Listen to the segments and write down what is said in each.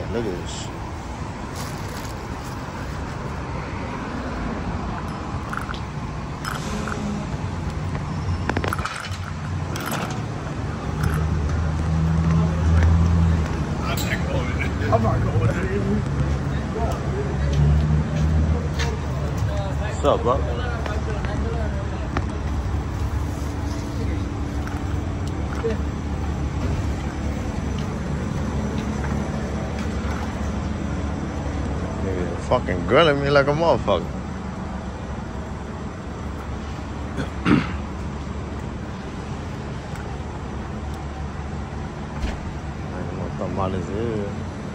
look at this. I'm not going there. What's up, bro? Nigga fucking grilling me like a motherfucker. I don't know what tamales is.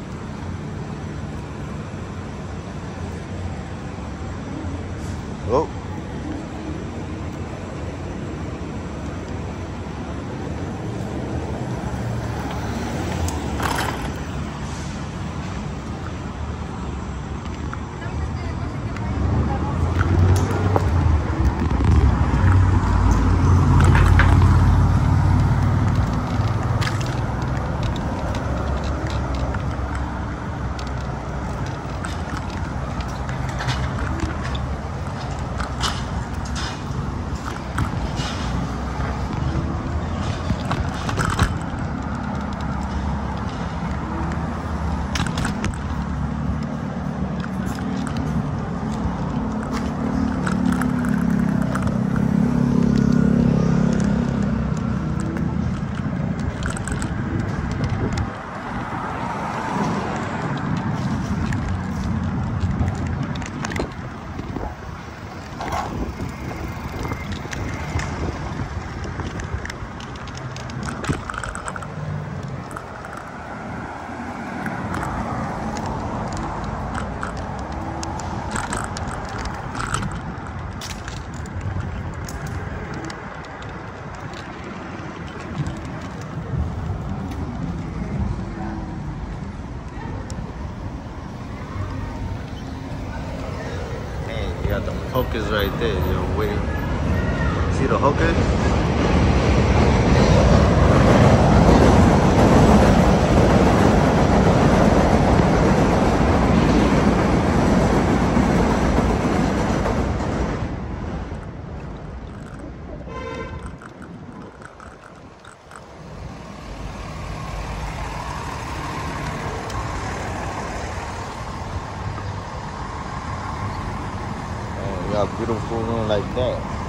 Oh. You got the hookers right there, yo, waiting. See the hookers? Got beautiful room like that.